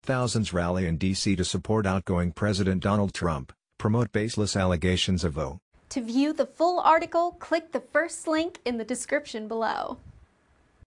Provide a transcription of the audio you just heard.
Thousands rally in D.C. to support outgoing President Donald Trump, promote baseless allegations of vote. To view the full article, click the first link in the description below.